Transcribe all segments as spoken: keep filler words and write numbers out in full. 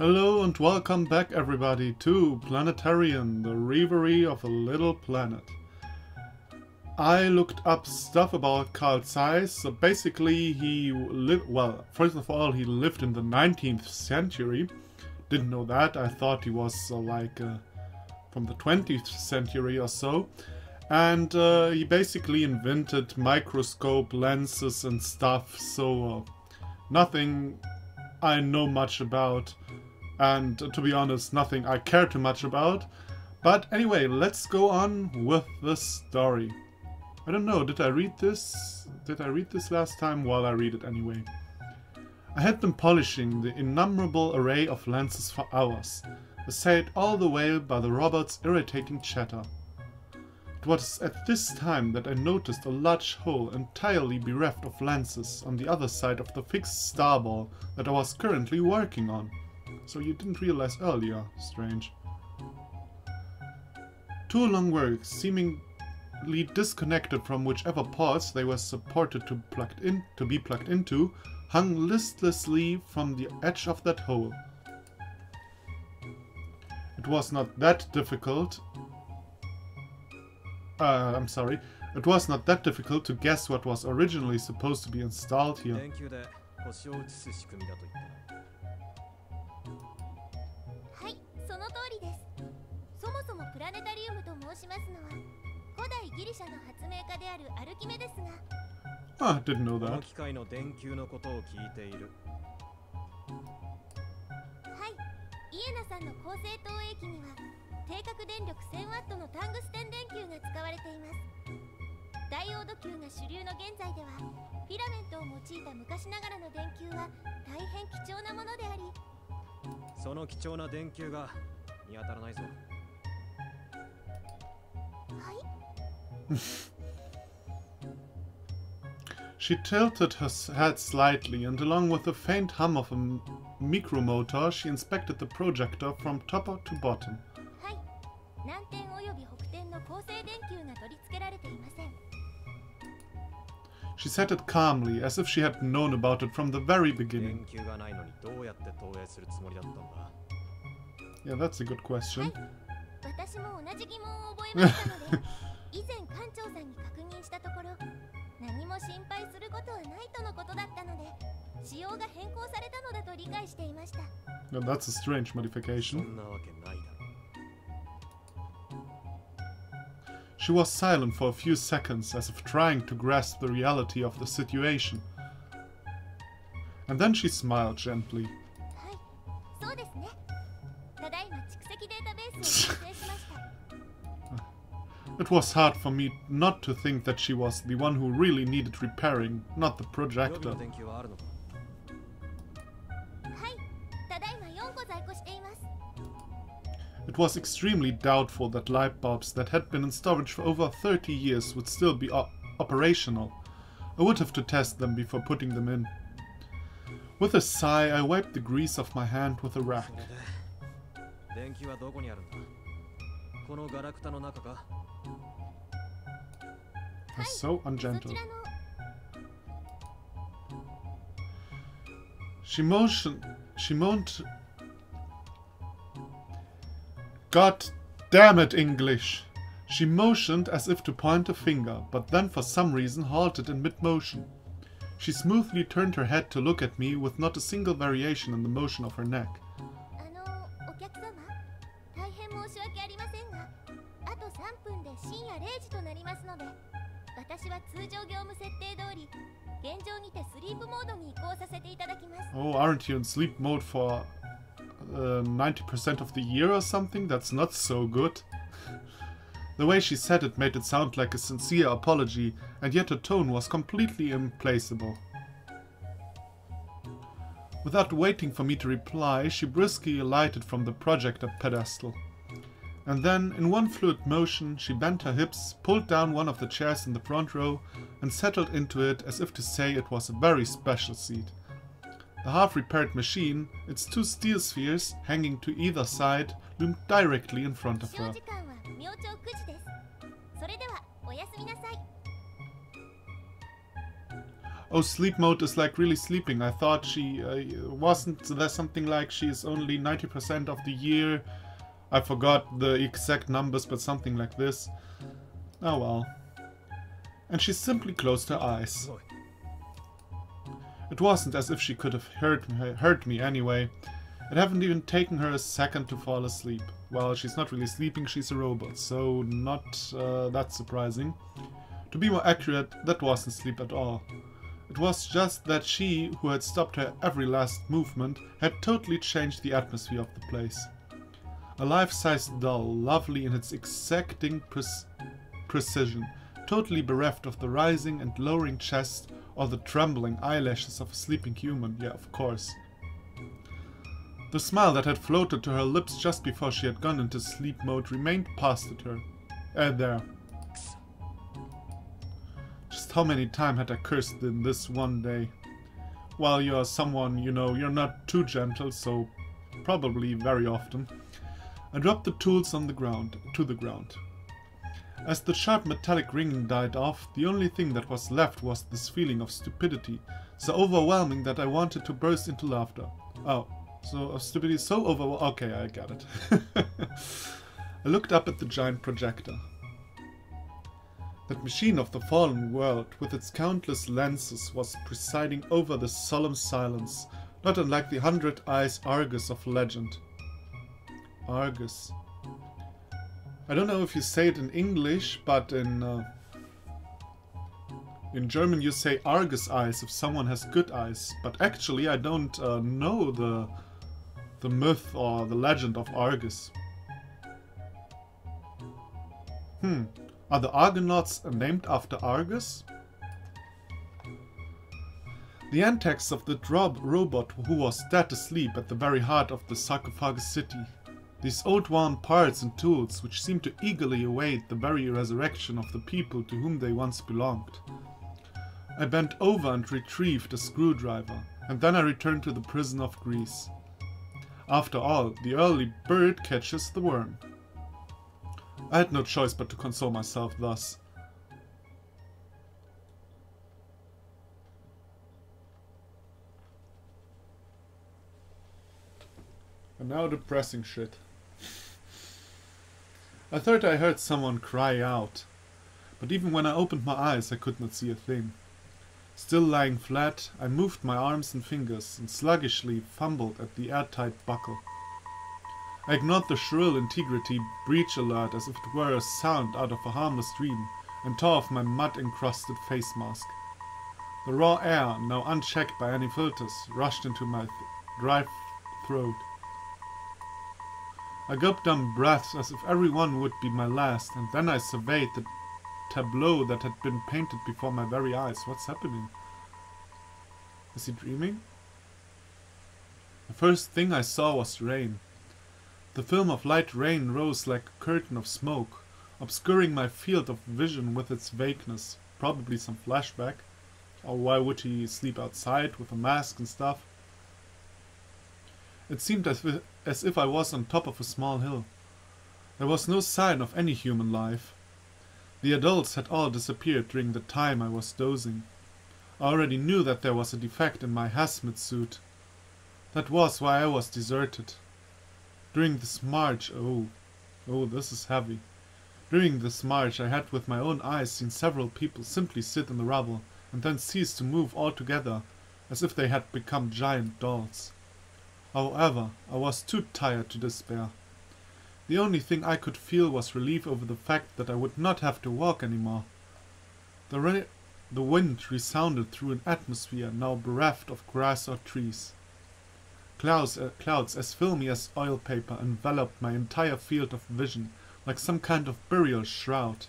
Hello and welcome back everybody to Planetarian, the reverie of a little planet. I looked up stuff about Carl Zeiss. So basically he lived, well, first of all he lived in the nineteenth century. Didn't know that, I thought he was uh, like uh, from the twentieth century or so. And uh, he basically invented microscope lenses and stuff, so uh, nothing I know much about. And uh, to be honest, nothing I care too much about. But anyway, let's go on with the story. I don't know, did I read this? Did I read this last time? Well, I read it anyway. I had been polishing the innumerable array of lenses for hours, assailed all the while by the robot's irritating chatter. It was at this time that I noticed a large hole entirely bereft of lenses on the other side of the fixed starball that I was currently working on. So you didn't realize earlier, strange. Two long works, seemingly disconnected from whichever ports they were supported to, plugged in, to be plugged into, hung listlessly from the edge of that hole. It was not that difficult... Uh, I'm sorry. It was not that difficult to guess what was originally supposed to be installed here. Ah, didn't know that. She tilted her head slightly, and along with the faint hum of a micromotor, she inspected the projector from top to bottom. She said it calmly, as if she had known about it from the very beginning. Yeah, that's a good question. No, that's a strange modification. She was silent for a few seconds, as if trying to grasp the reality of the situation. And then she smiled gently. It was hard for me not to think that she was the one who really needed repairing, not the projector. It was extremely doubtful that light bulbs that had been in storage for over thirty years would still be op operational. I would have to test them before putting them in. With a sigh, I wiped the grease off my hand with a rag. So ungentle. She motioned. She moaned. God damn it, English! She motioned as if to point a finger, but then for some reason halted in mid-motion. She smoothly turned her head to look at me with not a single variation in the motion of her neck. Oh, aren't you in sleep mode for uh, ninety percent of the year or something? That's not so good. The way she said it made it sound like a sincere apology, and yet her tone was completely implacable. Without waiting for me to reply, she briskly alighted from the projector pedestal. And then, in one fluid motion, she bent her hips, pulled down one of the chairs in the front row, and settled into it as if to say it was a very special seat. The half-repaired machine, its two steel spheres hanging to either side, loomed directly in front of her. Oh, sleep mode is like really sleeping. I thought she uh, wasn't there something like she's only ninety percent of the year. I forgot the exact numbers, but something like this. Oh well. And she simply closed her eyes. It wasn't as if she could have heard me, heard me anyway. It hadn't even taken her a second to fall asleep. Well, she's not really sleeping, she's a robot, so not uh, that surprising. To be more accurate, that wasn't sleep at all. It was just that she, who had stopped her every last movement, had totally changed the atmosphere of the place. A life-sized doll, lovely in its exacting pre precision, totally bereft of the rising and lowering chest or the trembling eyelashes of a sleeping human, yeah, of course. The smile that had floated to her lips just before she had gone into sleep mode remained past her. Uh, there. Just how many times had I cursed in this one day? Well, you're someone, you know, you're not too gentle, so probably very often. I dropped the tools on the ground, to the ground. As the sharp metallic ringing died off, the only thing that was left was this feeling of stupidity, so overwhelming that I wanted to burst into laughter. Oh, so stupidity is so overwhelming. Okay, I got it. I looked up at the giant projector. That machine of the fallen world, with its countless lenses, was presiding over the solemn silence, not unlike the hundred-eyes Argus of legend. Argus. I don't know if you say it in English, but in uh, in German you say Argus eyes if someone has good eyes. But actually I don't uh, know the the myth or the legend of Argus. Hmm. Are the Argonauts named after Argus? The antics of the drop robot who was dead asleep at the very heart of the sarcophagus city. These old worn parts and tools which seemed to eagerly await the very resurrection of the people to whom they once belonged. I bent over and retrieved a screwdriver, and then I returned to the prison of Greece. After all, the early bird catches the worm. I had no choice but to console myself thus. And now depressing shit. I thought I heard someone cry out, but even when I opened my eyes I could not see a thing. Still lying flat, I moved my arms and fingers and sluggishly fumbled at the airtight buckle. I ignored the shrill integrity breach alert as if it were a sound out of a harmless dream, and tore off my mud-encrusted face mask. The raw air, now unchecked by any filters, rushed into my th dry throat. I gulped down breaths as if every one would be my last, and then I surveyed the tableau that had been painted before my very eyes. What's happening? Is he dreaming? The first thing I saw was rain. The film of light rain rose like a curtain of smoke, obscuring my field of vision with its vagueness. Probably some flashback. Or why would he sleep outside with a mask and stuff? It seemed as if, as if I was on top of a small hill. There was no sign of any human life. The adults had all disappeared during the time I was dozing. I already knew that there was a defect in my hazmat suit. That was why I was deserted. During this march, oh, oh, this is heavy. During this march I had with my own eyes seen several people simply sit in the rubble and then cease to move altogether, as if they had become giant dolls. However, I was too tired to despair. The only thing I could feel was relief over the fact that I would not have to walk anymore. The, re the wind resounded through an atmosphere now bereft of grass or trees. Clouds, uh, clouds as filmy as oil paper enveloped my entire field of vision like some kind of burial shroud.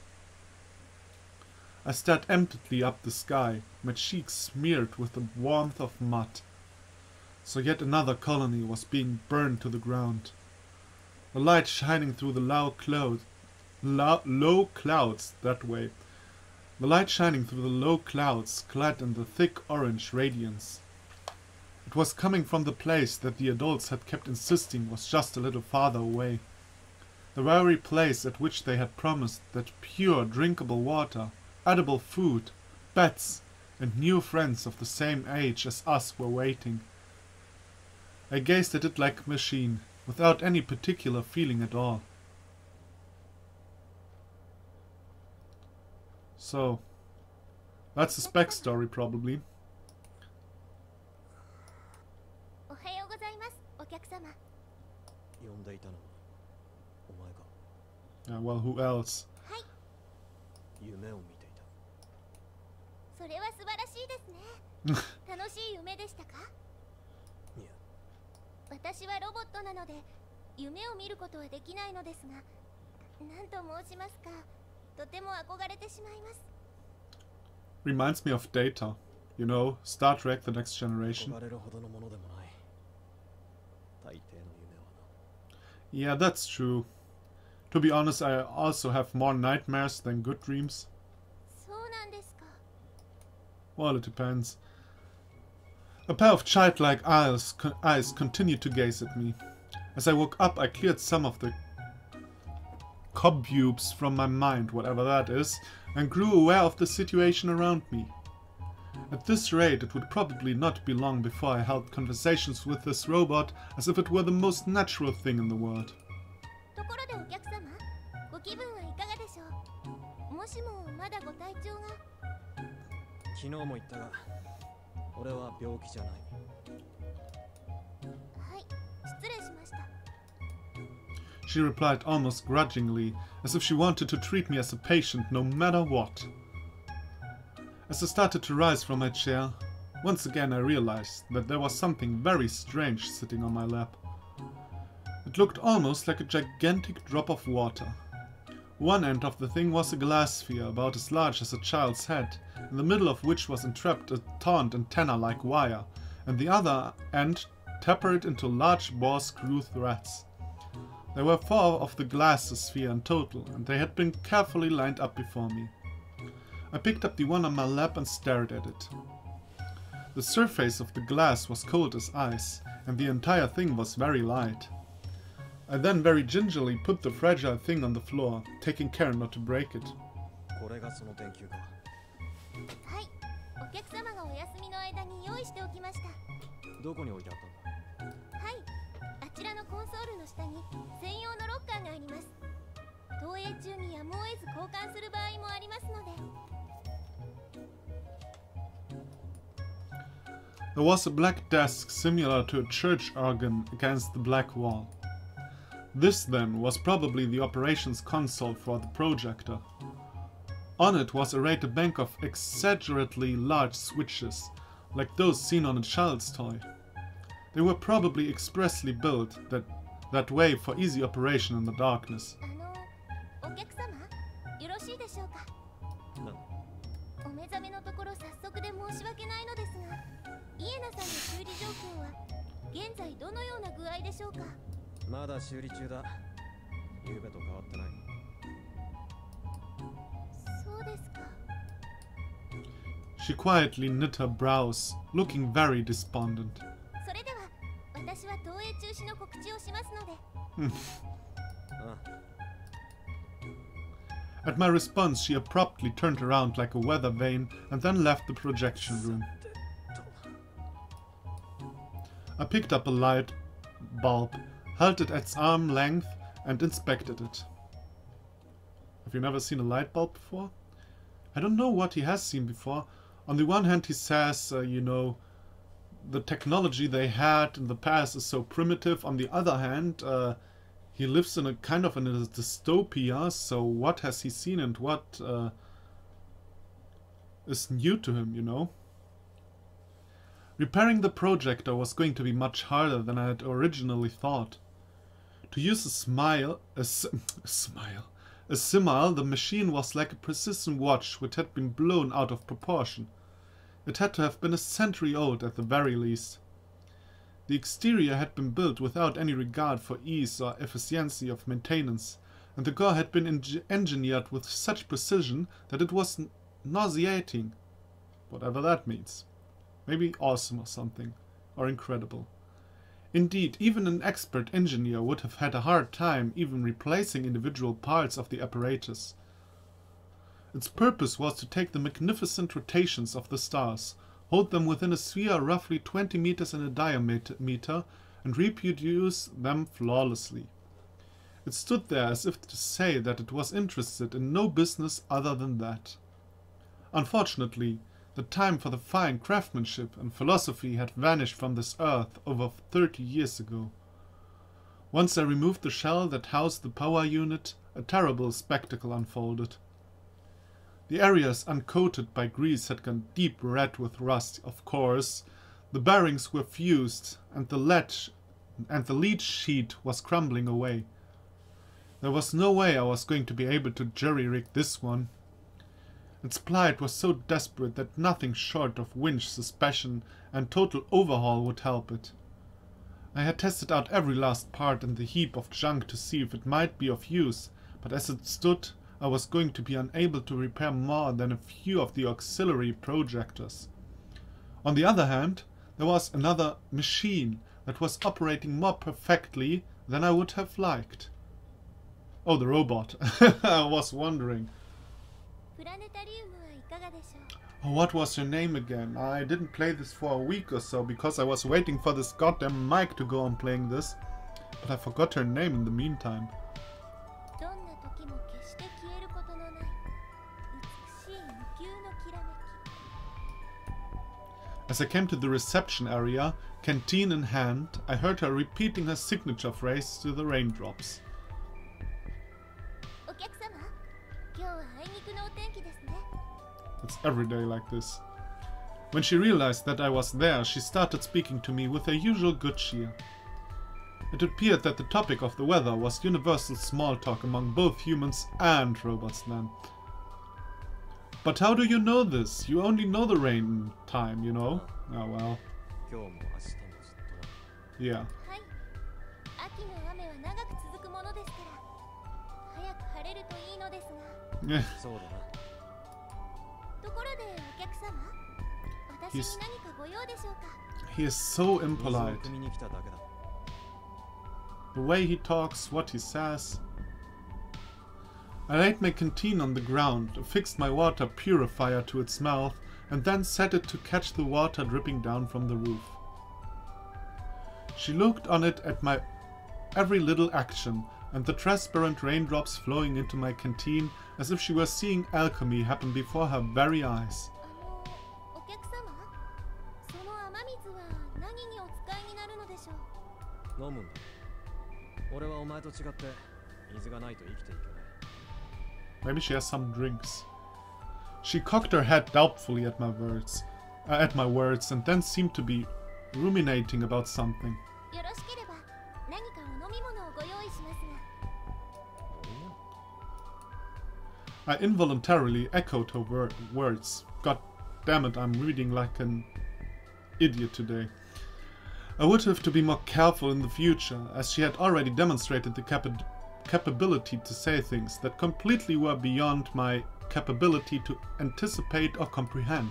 I stared emptily up the sky, my cheeks smeared with the warmth of mud. So yet another colony was being burned to the ground. The light shining through the low cloud, low, low clouds that way. The light shining through the low clouds, clad in the thick orange radiance. It was coming from the place that the adults had kept insisting was just a little farther away. The very place at which they had promised that pure drinkable water, edible food, beds, and new friends of the same age as us were waiting. I gazed at it like a machine, without any particular feeling at all. So, that's his backstory probably. Yeah, well, who else? Reminds me of Data. You know, Star Trek The Next Generation. Yeah, that's true. To be honest, I also have more nightmares than good dreams. Well, it depends. A pair of childlike eyes, con eyes continued to gaze at me. As I woke up, I cleared some of the cobwebs from my mind, whatever that is, and grew aware of the situation around me. At this rate, it would probably not be long before I held conversations with this robot as if it were the most natural thing in the world. She replied almost grudgingly, as if she wanted to treat me as a patient no matter what. As I started to rise from my chair, once again I realized that there was something very strange sitting on my lap. It looked almost like a gigantic drop of water. One end of the thing was a glass sphere about as large as a child's head, in the middle of which was entrapped a taunt antenna-like wire, and the other end tapered into large bore screw threads. There were four of the glass sphere in total, and they had been carefully lined up before me. I picked up the one on my lap and stared at it. The surface of the glass was cold as ice, and the entire thing was very light. I then very gingerly put the fragile thing on the floor, taking care not to break it. There was a black desk similar to a church organ against the black wall. This, then, was probably the operations console for the projector. On it was arrayed a bank of exaggerately large switches, like those seen on a child's toy. They were probably expressly built that, that way for easy operation in the darkness. She quietly knit her brows, looking very despondent. At my response, she abruptly turned around like a weather vane and then left the projection room. I picked up a light bulb, held it at its arm length, and inspected it. Have you never seen a light bulb before? I don't know what he has seen before. On the one hand, he says, uh, you know, the technology they had in the past is so primitive. On the other hand, uh, he lives in a kind of in a dystopia, so what has he seen and what uh, is new to him, you know? Repairing the projector was going to be much harder than I had originally thought. To use a smile, a, s a smile, a simile, the machine was like a precision watch which had been blown out of proportion. It had to have been a century old at the very least. The exterior had been built without any regard for ease or efficiency of maintenance, and the core had been engineered with such precision that it was nauseating, whatever that means. Maybe awesome or something, or incredible. Indeed, even an expert engineer would have had a hard time even replacing individual parts of the apparatus. Its purpose was to take the magnificent rotations of the stars, hold them within a sphere roughly twenty meters in a diameter, and reproduce them flawlessly. It stood there as if to say that it was interested in no business other than that. Unfortunately, the time for the fine craftsmanship and philosophy had vanished from this earth over thirty years ago. Once I removed the shell that housed the power unit, a terrible spectacle unfolded. The areas uncoated by grease had gone deep red with rust, of course. The bearings were fused, and the lead, and the lead sheet was crumbling away. There was no way I was going to be able to jury-rig this one. Its plight was so desperate that nothing short of winch suspension and total overhaul would help it. I had tested out every last part in the heap of junk to see if it might be of use, but as it stood, I was going to be unable to repair more than a few of the auxiliary projectors. On the other hand, there was another machine that was operating more perfectly than I would have liked. Oh, the robot. I was wondering. Oh, what was your name again? I didn't play this for a week or so because I was waiting for this goddamn mic to go on playing this. But I forgot her name in the meantime. As I came to the reception area, canteen in hand, I heard her repeating her signature phrase to the raindrops. It's every day like this. When she realized that I was there, she started speaking to me with her usual good cheer. It appeared that the topic of the weather was universal small talk among both humans and robots then. But how do you know this? You only know the rain time, you know? Oh well. Yeah. Yeah. He's, he is so impolite. The way he talks, what he says. I laid my canteen on the ground, affixed my water purifier to its mouth, and then set it to catch the water dripping down from the roof. She looked on it at my every little action, and the transparent raindrops flowing into my canteen as if she were seeing alchemy happen before her very eyes. Maybe she has some drinks. She cocked her head doubtfully at my words, uh, at my words, and then seemed to be ruminating about something. I involuntarily echoed her wor words. God damn it, I'm reading like an idiot today. I would have to be more careful in the future, as she had already demonstrated the capa capability to say things that completely were beyond my capability to anticipate or comprehend.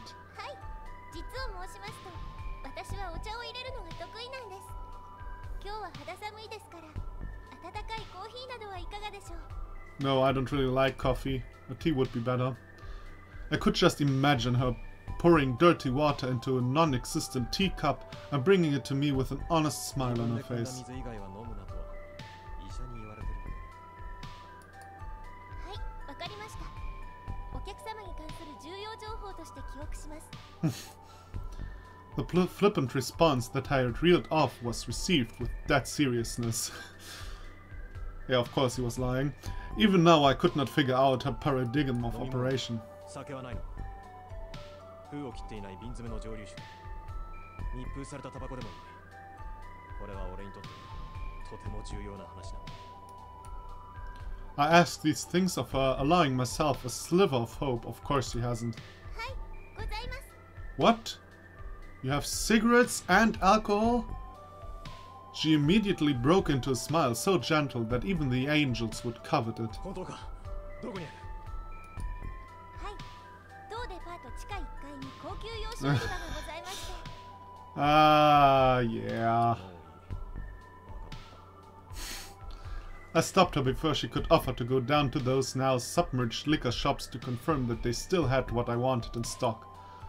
No, I don't really like coffee. A tea would be better. I could just imagine her pouring dirty water into a non-existent teacup and bringing it to me with an honest smile on her face. The flippant response that I had reeled off was received with that seriousness. Yeah, of course he was lying. Even now I could not figure out her paradigm of operation. I asked these things of her, allowing myself a sliver of hope. Of course she hasn't. What? You have cigarettes and alcohol? She immediately broke into a smile so gentle that even the angels would covet it. Ah, yeah. I stopped her before she could offer to go down to those now submerged liquor shops to confirm that they still had what I wanted in stock.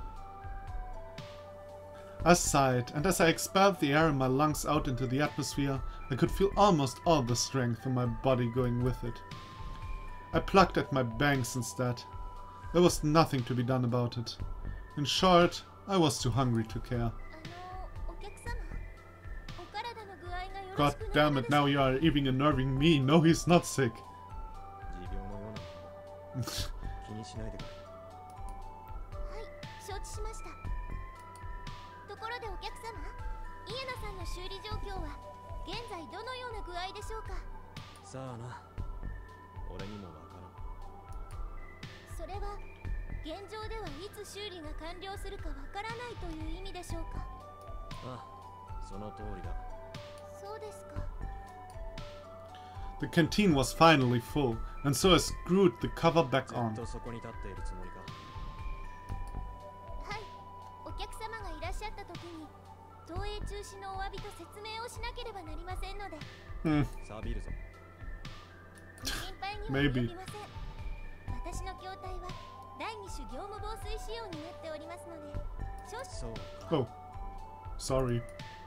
I sighed, and as I expelled the air in my lungs out into the atmosphere, I could feel almost all the strength in my body going with it. I plucked at my bangs instead. There was nothing to be done about it. In short, I was too hungry to care. God damn it, now you are even unnerving me. No, he's not sick. そうですか。 The canteen was finally full, and so I screwed the cover back on. はい、お客様がいらっしゃった時に投影中止のお詫びと説明をしなければなりませんので。 Hmm. 錆びるぞ。心配には及びません。私の筐体は第二種業務防水仕様になっておりますので。少々。 Oh, sorry.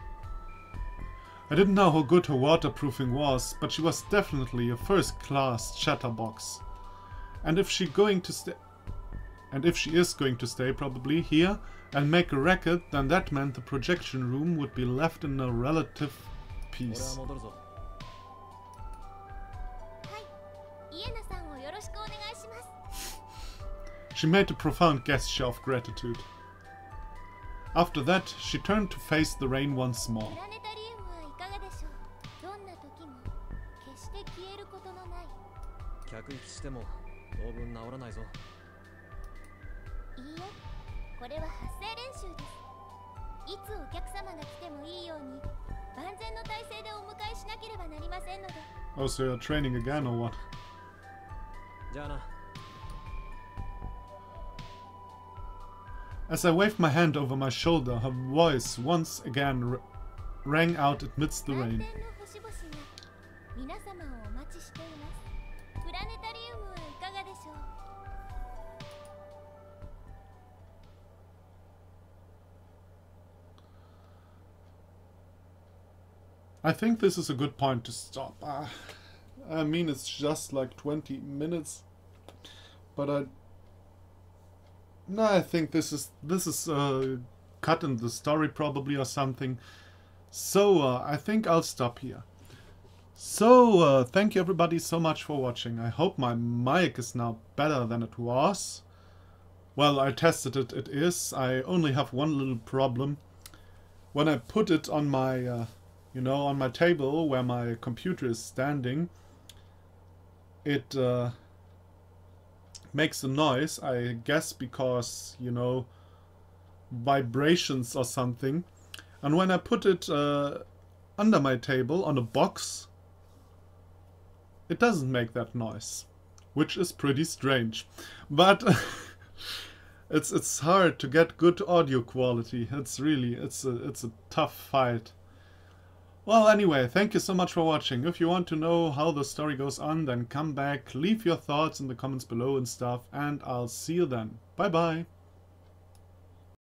I didn't know how good her waterproofing was, but she was definitely a first-class chatterbox. And if she going to stay, and if she is going to stay probably here and make a racket, then that meant the projection room would be left in a relative peace. She made a profound gesture of gratitude. After that, she turned to face the rain once more. Oh, so you're training again or what? As I waved my hand over my shoulder, her voice once again rang out amidst the rain. I think this is a good point to stop. Uh, I mean, it's just like twenty minutes, but I. No, I think this is this is uh, cut in the story probably or something. So uh, I think I'll stop here. So uh, thank you everybody so much for watching. I hope my mic is now better than it was. Well, I tested it. It is. I only have one little problem. When I put it on my. Uh, You know, on my table where my computer is standing, it uh, makes a noise, I guess because, you know, vibrations or something. And when I put it uh, under my table on a box, it doesn't make that noise, which is pretty strange. But it's it's hard to get good audio quality. It's really it's a it's a tough fight. Well, anyway, thank you so much for watching. If you want to know how the story goes on, then come back, leave your thoughts in the comments below and stuff, and I'll see you then. Bye bye!